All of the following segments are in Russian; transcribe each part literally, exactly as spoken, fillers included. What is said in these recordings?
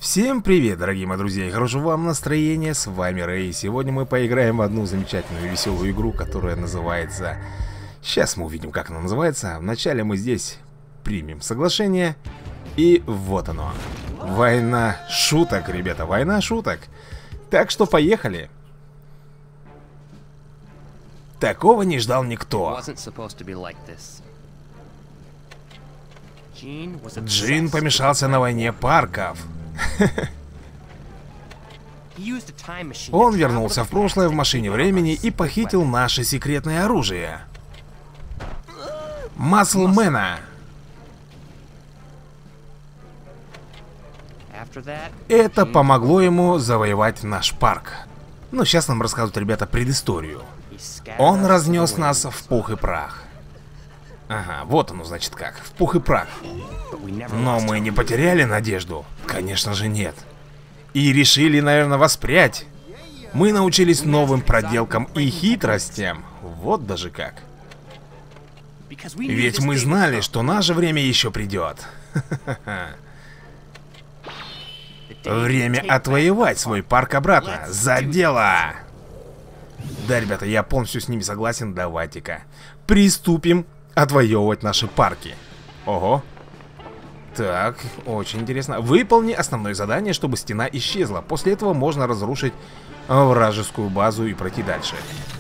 Всем привет, дорогие мои друзья, и хорошего вам настроения, с вами Рэй. Сегодня мы поиграем в одну замечательную веселую игру, которая называется... Сейчас мы увидим, как она называется. Вначале мы здесь примем соглашение, и вот оно. Война шуток, ребята, война шуток. Так что поехали. Такого не ждал никто. Джин помешался на войне парков. Он вернулся в прошлое в машине времени и похитил наше секретное оружие. Маслмена. Это помогло ему завоевать наш парк. Ну, сейчас нам рассказывают, ребята, предысторию. Он разнес нас в пух и прах. Ага, вот оно, значит, как. В пух и прах. Но мы не потеряли надежду? Конечно же нет. И решили, наверное, воспрять. Мы научились новым проделкам и хитростям. Вот даже как. Ведь мы знали, что наше время еще придет. Время отвоевать свой парк обратно. За дело! Да, ребята, я полностью с ними согласен. Давайте-ка приступим отвоевывать наши парки. Ого. Так, очень интересно. Выполни основное задание, чтобы стена исчезла. После этого можно разрушить вражескую базу и пройти дальше.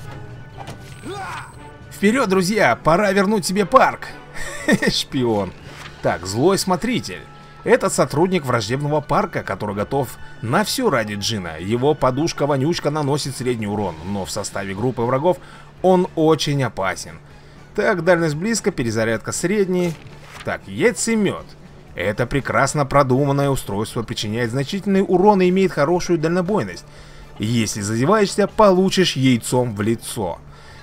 Вперед, друзья! Пора вернуть себе парк! Шпион. Так, злой смотритель. Это сотрудник враждебного парка, который готов на все ради Джина. Его подушка-вонючка наносит средний урон, но в составе группы врагов он очень опасен. Так, дальность близко, перезарядка средний. Так, яйцемет. Это прекрасно продуманное устройство, причиняет значительный урон и имеет хорошую дальнобойность. Если задеваешься, получишь яйцом в лицо.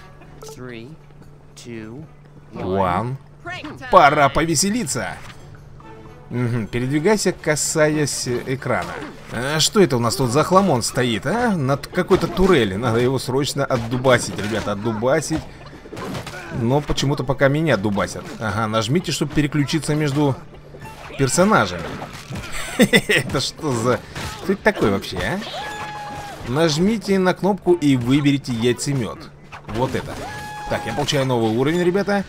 One. Пора повеселиться. Угу. Передвигайся, касаясь экрана. А что это у нас тут за хламон стоит, а? Над какой-то турели. Надо его срочно отдубасить, ребята, отдубасить. Но почему-то пока меня дубасят. Ага, нажмите, чтобы переключиться между персонажами. Это что за... Кто это такой вообще, а? Нажмите на кнопку и выберите яйцемет. Вот это. Так, я получаю новый уровень, ребята.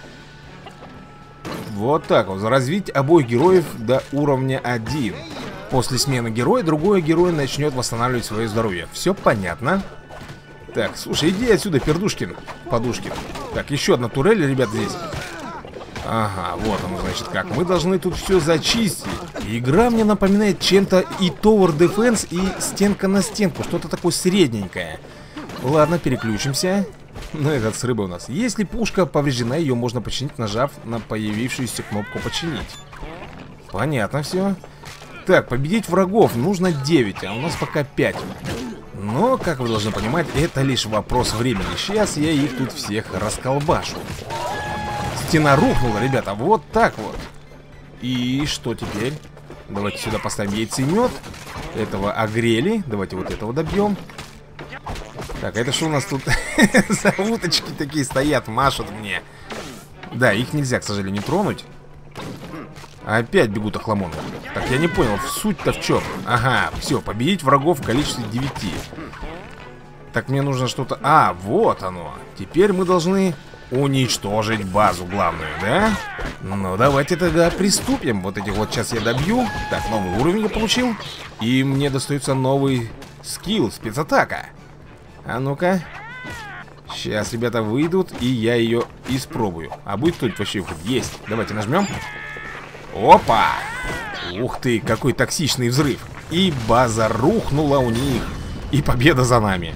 Вот так вот. Развить обоих героев до уровня один. После смены героя другой герой начнет восстанавливать свое здоровье. Все понятно. Так, слушай, иди отсюда, Пердушкин. Подушкин. Так, еще одна турель, ребят, здесь. Ага, вот оно, значит, как. Мы должны тут все зачистить. Игра мне напоминает чем-то и Tower Defense, и стенка на стенку. Что-то такое средненькое. Ладно, переключимся. Ну, этот с рыбой у нас. Если пушка повреждена, ее можно починить, нажав на появившуюся кнопку «Починить». Понятно все. Так, победить врагов нужно девять, а у нас пока пять. Но, как вы должны понимать, это лишь вопрос времени. Сейчас я их тут всех расколбашу. Стена рухнула, ребята, вот так вот. И что теперь? Давайте сюда поставим яйцемет. Этого огрели. Давайте вот этого добьем. Так, это что у нас тут за уточки такие стоят, машут мне? Да, их нельзя, к сожалению, тронуть. Опять бегут охламоны. Так, я не понял, суть-то в чем? Ага, все, победить врагов в количестве девяти. Так, мне нужно что-то... А, вот оно. Теперь мы должны уничтожить базу главную, да? Ну, давайте тогда приступим. Вот этих вот сейчас я добью. Так, новый уровень я получил. И мне достается новый скилл, спецатака. А ну-ка. Сейчас ребята выйдут, и я ее испробую. А будет тут вообще хоть есть? Давайте нажмем. Опа! Ух ты, какой токсичный взрыв. И база рухнула у них. И победа за нами.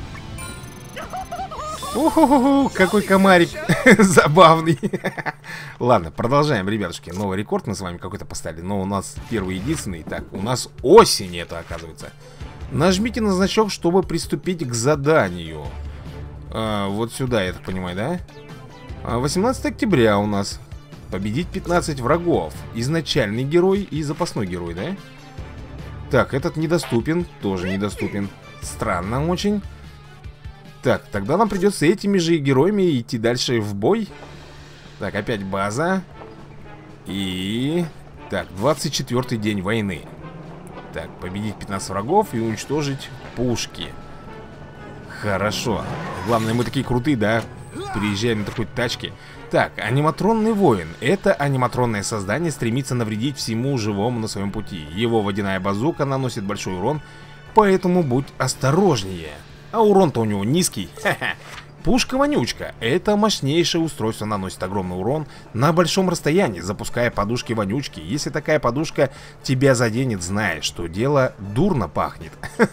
Уху-ху-ху, какой комарик забавный. Ладно, продолжаем, ребятушки. Новый рекорд мы с вами какой-то поставили. Но у нас первый единственный. Так, у нас осень это, оказывается. Нажмите на значок, чтобы приступить к заданию. а, Вот сюда, я так понимаю, да? восемнадцатого октября у нас. Победить пятнадцать врагов. Изначальный герой и запасной герой, да? Так, этот недоступен. Тоже недоступен. Странно очень. Так, тогда нам придется этими же героями идти дальше в бой. Так, опять база. И... Так, двадцать четвёртый день войны. Так, победить пятнадцать врагов и уничтожить пушки. Хорошо. Главное, мы такие крутые, да? Приезжаем на такой тачке. Так, аниматронный воин. Это аниматронное создание стремится навредить всему живому на своем пути. Его водяная базука наносит большой урон, поэтому будь осторожнее. А урон-то у него низкий. Ха-ха. Пушка-вонючка. Это мощнейшее устройство, наносит огромный урон на большом расстоянии, запуская подушки-вонючки. Если такая подушка тебя заденет, знаешь, что дело дурно пахнет.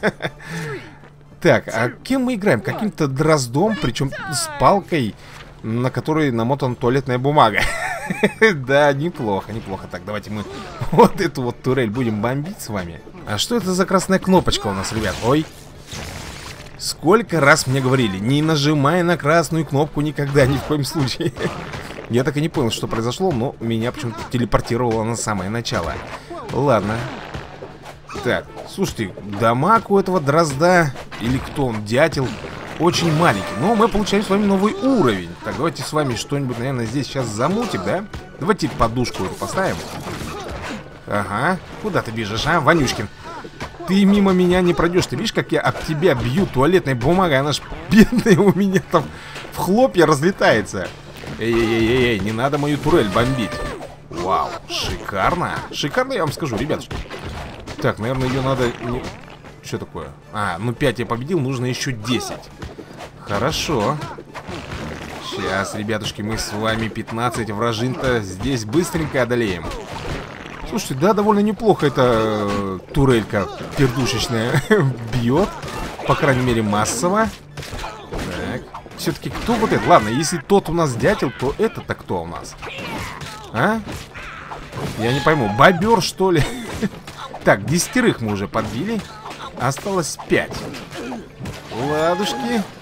Так, а кем мы играем? Каким-то дроздом, причем с палкой, на которой намотана туалетная бумага. Да, неплохо, неплохо. Так, давайте мы вот эту вот турель будем бомбить с вами. А что это за красная кнопочка у нас, ребят? Ой. Сколько раз мне говорили, не нажимай на красную кнопку никогда, ни в коем случае. Я так и не понял, что произошло, но меня почему-то телепортировало на самое начало. Ладно. Так, слушайте, дамаг у этого дрозда, или кто он, дятел, очень маленький. Но мы получаем с вами новый уровень. Так, давайте с вами что-нибудь, наверное, здесь сейчас замутим, да? Давайте подушку эту поставим. Ага, куда ты бежишь, а, Вонючкин? Ты мимо меня не пройдешь. Ты видишь, как я об тебя бью туалетной бумагой? Она ж бедная у меня там в хлопья разлетается. Эй-эй-эй-эй, не надо мою турель бомбить. Вау, шикарно. Шикарно, я вам скажу, ребятушки. Так, наверное, ее надо... Не... Что такое? А, ну пять я победил, нужно еще десять. Хорошо. Сейчас, ребятушки, мы с вами пятнадцать вражин-то здесь быстренько одолеем. Слушайте, да, довольно неплохо эта э, турелька пердушечная бьет. По крайней мере, массово. Так, все-таки кто вот это? Ладно, если тот у нас дятел, то это-то кто у нас? А? Я не пойму, бобер, что ли? Так, десятерых мы уже подбили. Осталось пять. Ладушки.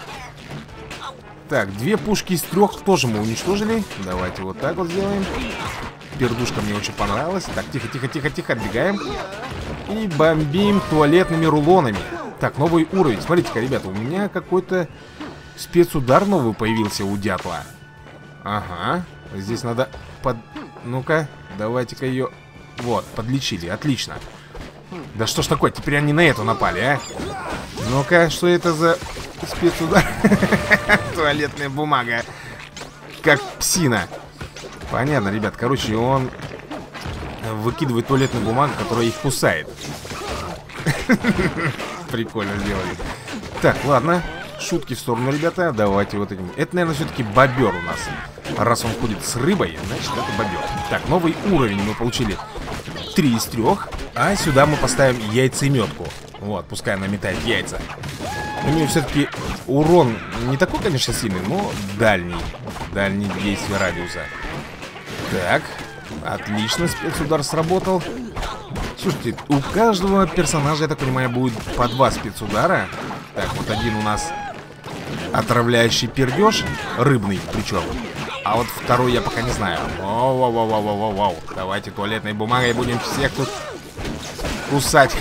Так, две пушки из трех тоже мы уничтожили. Давайте вот так вот сделаем. Пердушка мне очень понравилась. Так, тихо, тихо, тихо, тихо, отбегаем. И бомбим туалетными рулонами. Так, новый уровень. Смотрите-ка, ребята, у меня какой-то спецудар новый появился у дятла. Ага. Здесь надо под... Ну-ка, давайте-ка ее... Вот, подлечили, отлично. Да что ж такое, теперь они на эту напали, а? Ну-ка, что это за спецудар? Туалетная бумага. Как псина. Понятно, ребят, короче, он выкидывает туалетную бумагу, которая их кусает. Прикольно сделали. Так, ладно, шутки в сторону, ребята. Давайте вот этим. Это, наверное, все-таки бобер у нас. Раз он ходит с рыбой, значит, это бобер. Так, новый уровень мы получили. Три из трех. А сюда мы поставим яйцеметку. Вот, пускай она метает яйца. У нее все-таки урон не такой, конечно, сильный, но дальний. Дальний действия радиуса. Так, отлично, спецудар сработал. Слушайте, у каждого персонажа, я так понимаю, будет по два спецудара. Так, вот один у нас отравляющий пердеж, рыбный причем. А вот второй я пока не знаю. Воу-воу-воу-воу-воу-воу. Давайте туалетной бумагой будем всех тут кусать.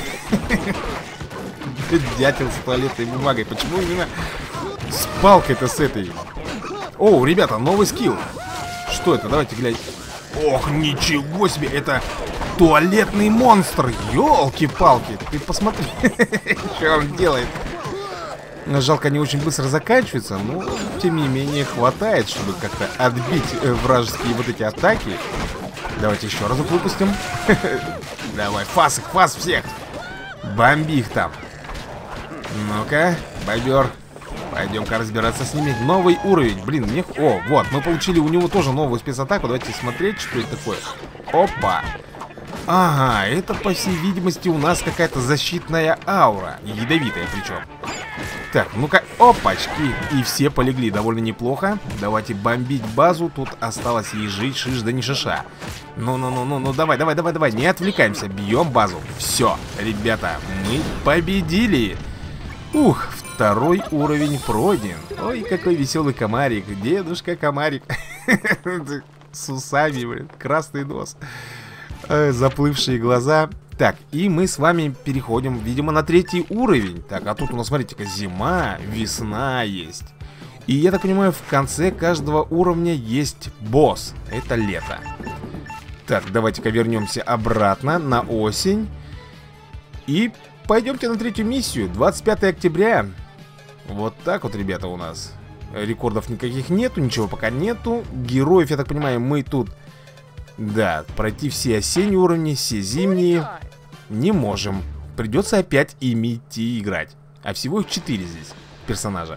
Дятел с туалетной бумагой. Почему именно с палкой-то с этой? О, ребята, новый скилл. Что это? Давайте глянем. Ох, ничего себе, это туалетный монстр. Ёлки-палки, ты посмотри, что он делает. Жалко, они очень быстро заканчиваются, но тем не менее хватает, чтобы как-то отбить вражеские вот эти атаки. Давайте еще разок выпустим. Давай, фас их, фас всех. Бомби их там. Ну-ка, бобер. Пойдем-ка разбираться с ними. Новый уровень, блин, мне... О, вот, мы получили у него тоже новую спецатаку. Давайте смотреть, что это такое. Опа. Ага, это, по всей видимости, у нас какая-то защитная аура. Ядовитая причем. Так, ну-ка, опачки. И все полегли довольно неплохо. Давайте бомбить базу. Тут осталось ей жить, шиш да не шиша. Ну-ну-ну-ну-ну, давай, давай, давай, давай. Не отвлекаемся, бьем базу. Все, ребята, мы победили. Ух, второй уровень пройден. Ой, какой веселый комарик. Дедушка комарик. С усами, блин, красный нос. Заплывшие глаза. Так, и мы с вами переходим, видимо, на третий уровень. Так, а тут у нас, смотрите-ка, зима, весна есть. И я так понимаю, в конце каждого уровня есть босс. Это лето. Так, давайте-ка вернемся обратно на осень. И пойдемте на третью миссию. двадцать пятое октября. Вот так вот, ребята, у нас. Рекордов никаких нету, ничего пока нету. Героев, я так понимаю, мы тут... Да, пройти все осенние уровни, все зимние не можем. Придется опять ими идти играть. А всего их четыре здесь персонажа.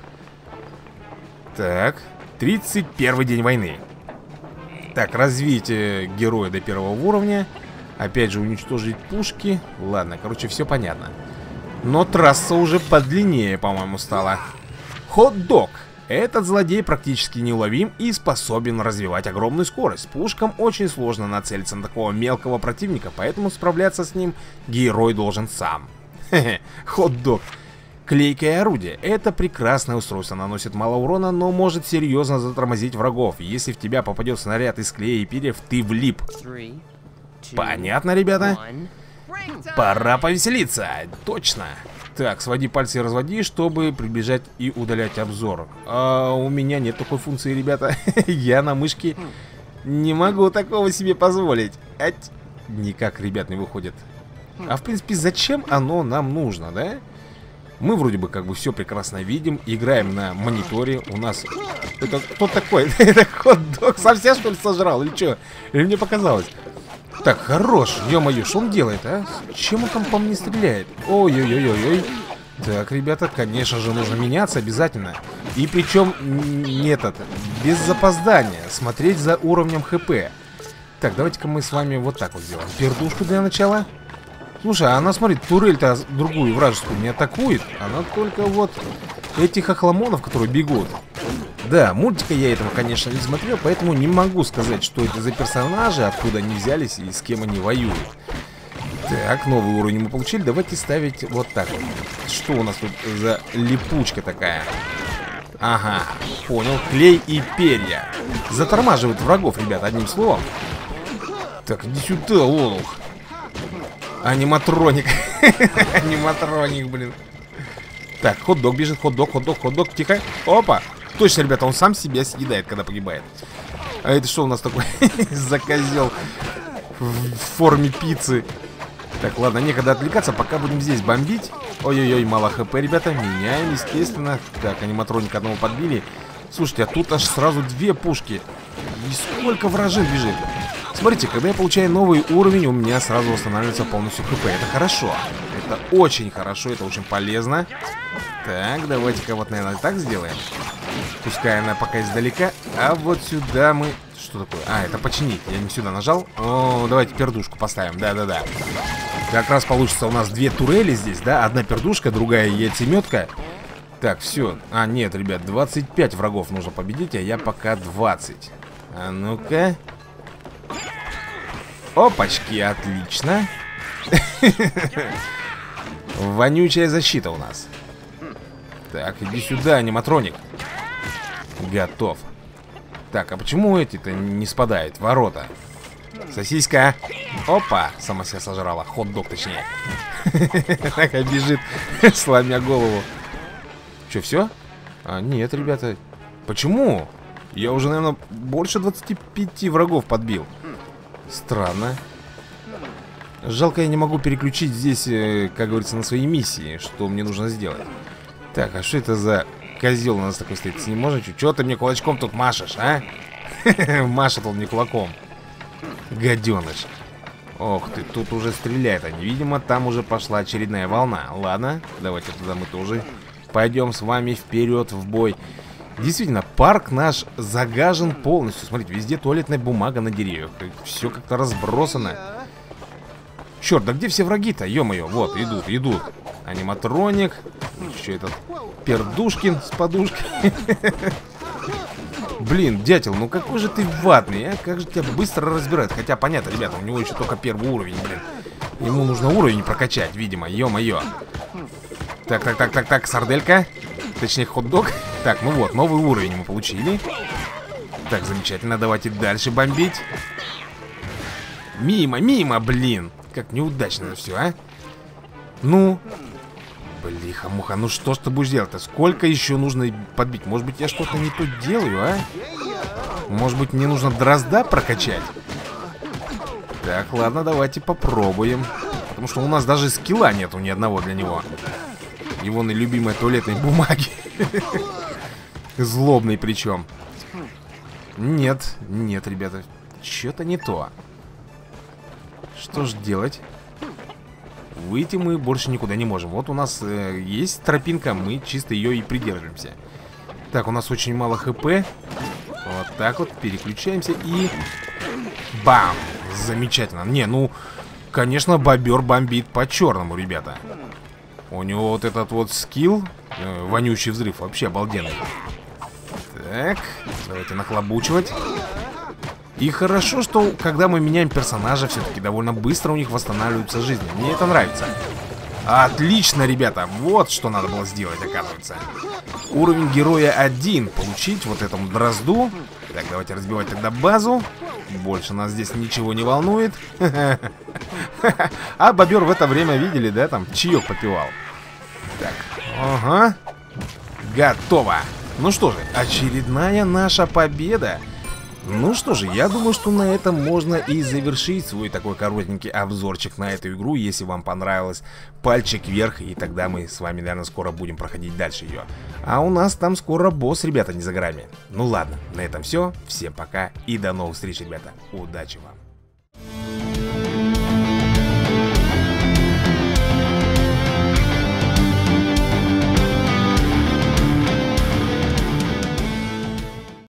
Так, тридцать первый день войны. Так, развитие героя до первого уровня. Опять же, уничтожить пушки. Ладно, короче, все понятно. Но трасса уже подлиннее, по-моему, стала. Хот-дог. Этот злодей практически неуловим и способен развивать огромную скорость. Пушкам очень сложно нацелиться на такого мелкого противника, поэтому справляться с ним герой должен сам. Хе-хе, хот-дог. Клейкое орудие. Это прекрасное устройство, наносит мало урона, но может серьезно затормозить врагов. Если в тебя попадет снаряд из клея и перьев, ты влип. Понятно, ребята? Пора повеселиться. Точно. Так, своди пальцы и разводи, чтобы приближать и удалять обзор. А у меня нет такой функции, ребята. Я на мышке не могу такого себе позволить. Ать. Никак, ребят, не выходит. А в принципе, зачем оно нам нужно, да? Мы вроде бы как бы все прекрасно видим. Играем на мониторе. У нас... Это кто такой? Это хот-дог совсем, что ли, сожрал? Или что? Или мне показалось? Так, хорош, ё-моё, что он делает, а? Чем он там по мне стреляет? Ой-ой-ой-ой-ой. Так, ребята, конечно же, нужно меняться обязательно. И причем, не этот, без запоздания. Смотреть за уровнем ХП. Так, давайте-ка мы с вами вот так вот сделаем. Пердушку для начала. Слушай, а она, смотри, турель-то другую вражескую не атакует. Она только вот этих охламонов, которые бегут. Да, мультика я этого, конечно, не смотрел, поэтому не могу сказать, что это за персонажи, откуда они взялись и с кем они воюют. Так, новый уровень мы получили. Давайте ставить вот так вот. Что у нас тут за липучка такая? Ага, понял. Клей и перья. Затормаживают врагов, ребят, одним словом. Так, иди сюда, лолух. Аниматроник. Аниматроник, блин. Так, хот-дог бежит, хот-дог, хот-дог, хот-дог. Тихо. Опа. Точно, ребята, он сам себя съедает, когда погибает. А это что у нас такой за козел в форме пиццы? Так, ладно, некогда отвлекаться, пока будем здесь бомбить. Ой-ой-ой, мало хп, ребята. Меняем, естественно. Так, аниматроника одного подбили. Слушайте, а тут аж сразу две пушки. И сколько вражин бежит. Смотрите, когда я получаю новый уровень, у меня сразу восстанавливается полностью хп. Это хорошо. Это очень хорошо, это очень полезно. Так, давайте-ка вот, наверное, так сделаем. Пускай она пока издалека. А вот сюда мы... Что такое? А, это починить. Я не сюда нажал. О, давайте пердушку поставим. Да-да-да. Как раз получится у нас две турели здесь, да? Одна пердушка, другая яйцеметка. Так, все. А, нет, ребят, двадцать пять врагов нужно победить, а я пока двадцать. А ну-ка. Опачки, отлично. Вонючая защита у нас. Так, иди сюда, аниматроник. Готов. Так, а почему эти-то не спадают? Ворота. Сосиска. Опа, сама себя сожрала. Хот-дог, точнее. Так, бежит, сломя голову. Че, все? А, нет, ребята. Почему? Я уже, наверное, больше двадцати пяти врагов подбил. Странно. Жалко, я не могу переключить здесь, как говорится, на свои миссии. Что мне нужно сделать? Так, а что это за козел у нас такой стоит? С ним можно? Че ты мне кулачком тут машешь, а? Машет он мне кулаком. Гаденыш. Ох ты, тут уже стреляют они. Видимо, там уже пошла очередная волна. Ладно, давайте туда мы тоже пойдем с вами вперед в бой. Действительно, парк наш загажен полностью. Смотрите, везде туалетная бумага на деревьях. Все как-то разбросано. Черт, да где все враги-то? Ё-моё, вот, идут, идут. Аниматроник. Еще этот Пердушкин с подушкой. Блин, дятел, ну какой же ты ватный, а? Как же тебя быстро разбирает. Хотя, понятно, ребята, у него еще только первый уровень, блин. Ему нужно уровень прокачать, видимо, ё-моё. Так, так, так, так, так, сарделька. Точнее, хот-дог. Так, ну вот, новый уровень мы получили. Так, замечательно, давайте дальше бомбить. Мимо, мимо, блин. Как неудачно все, а? Ну. Блиха-муха, ну что ж ты будешь делать-то? Сколько еще нужно подбить? Может быть, я что-то не то делаю, а? Может быть, мне нужно дрозда прокачать? Так, ладно, давайте попробуем. Потому что у нас даже скилла нету ни одного для него. Его на любимой туалетной бумаги. Злобный причем. Нет, нет, ребята. Что-то не то. Что ж делать? Выйти мы больше никуда не можем. Вот у нас э, есть тропинка, мы чисто ее и придерживаемся. Так, у нас очень мало хп. Вот так вот, переключаемся и... Бам! Замечательно. Не, ну, конечно, бобер бомбит по-черному, ребята. У него вот этот вот скилл, э, вонючий взрыв, вообще обалденный. Так, давайте нахлобучивать. И хорошо, что когда мы меняем персонажа, все-таки довольно быстро у них восстанавливаются жизни. Мне это нравится. Отлично, ребята, вот что надо было сделать, оказывается. Уровень героя один. Получить вот этому дрозду. Так, давайте разбивать тогда базу. Больше нас здесь ничего не волнует. А бобер в это время, видели, да, там чаек попивал. Так, ага. Готово. Ну что же, очередная наша победа. Ну что же, я думаю, что на этом можно и завершить свой такой коротенький обзорчик на эту игру. Если вам понравилось, пальчик вверх, и тогда мы с вами, наверное, скоро будем проходить дальше ее. А у нас там скоро босс, ребята, не за горами. Ну ладно, на этом все. Всем пока и до новых встреч, ребята. Удачи вам.